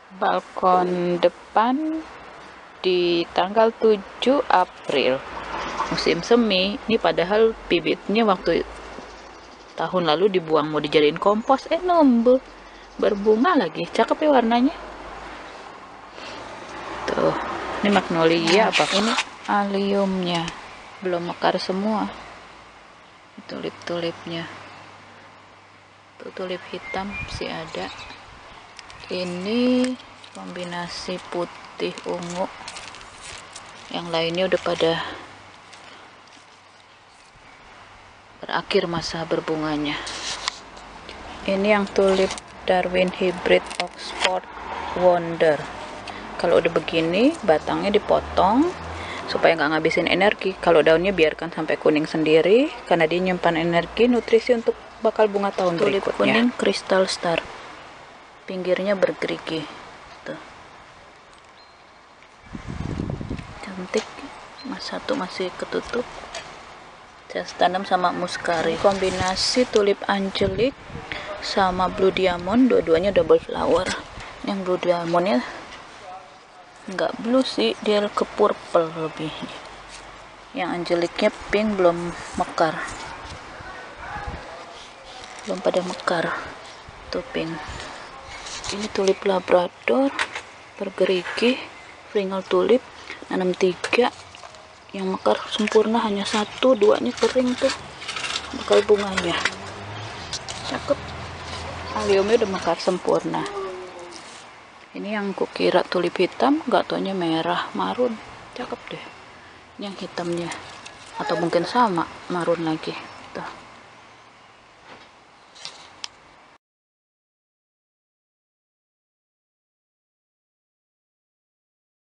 balkon depan di tanggal 7 April musim semi. Ini padahal bibitnya waktu tahun lalu dibuang mau dijadiin kompos, numbuh berbunga lagi. Cakep ya warnanya tuh. Ini magnolia apa ini alliumnya belum mekar semua. Tulip-tulipnya tuh, tulip hitam sih ada. Ini kombinasi putih ungu, yang lainnya udah pada berakhir masa berbunganya. Ini yang tulip Darwin Hybrid Oxford Wonder. Kalau udah begini batangnya dipotong supaya nggak ngabisin energi. Kalau daunnya biarkan sampai kuning sendiri karena dia nyimpan energi nutrisi untuk bakal bunga tahun berikutnya. Tulip kuning Crystal Star, pinggirnya bergerigi tuh, cantik. Satu masih ketutup, saya tanam sama muskari. Kombinasi tulip angelic sama blue diamond, dua-duanya double flower. Yang blue diamondnya nggak blue sih, dia ke purple lebih. Yang angelicnya pink, belum mekar, belum pada mekar tuh pink. Ini tulip labrador bergerigi, Fringal tulip, nanam 3, yang mekar sempurna hanya 1, 2-nya kering tuh bakal bunganya. Cakep, alliumnya udah mekar sempurna. Ini yang kukira tulip hitam, nggak taunya merah marun. Cakep deh. Ini yang hitamnya, atau mungkin sama marun lagi tuh.